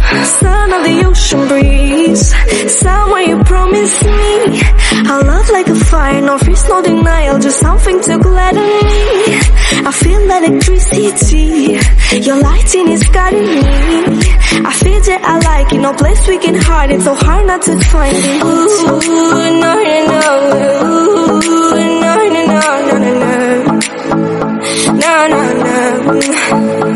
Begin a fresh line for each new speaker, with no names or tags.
Sound of the ocean breeze, somewhere you promised me. Our love like a fire, no freeze, no denial, just something to gladden me. I feel electricity, your lighting is guiding me. I feel that I like it, no place we can hide it, so hard not to find it. Ooh, no, no, no, ooh, no, no, no, no, no, no, no, no, no.